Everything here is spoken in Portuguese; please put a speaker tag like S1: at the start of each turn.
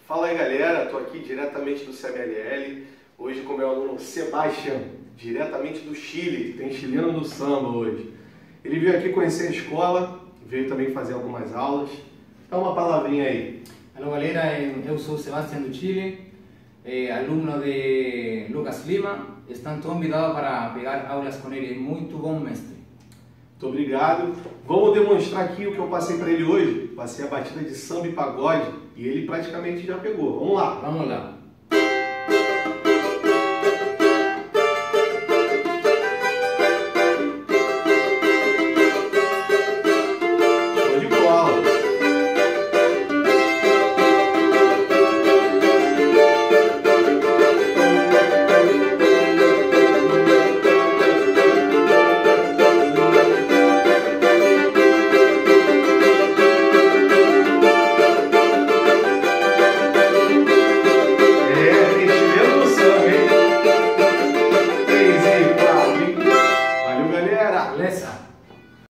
S1: Fala aí galera, estou aqui diretamente do CMLL, hoje com o meu aluno Sebastião, diretamente do Chile, tem chileno do samba hoje. Ele veio aqui conhecer a escola, veio também fazer algumas aulas. Dá uma palavrinha aí.
S2: Alô galera, eu sou Sebastião do Chile, aluno de Lucas Lima. Estão todos convidados para pegar aulas com ele, muito bom mestre.
S1: Muito obrigado. Vamos demonstrar aqui o que eu passei para ele hoje. Passei a batida de samba e pagode e ele praticamente já pegou. Vamos lá.
S2: Vamos lá.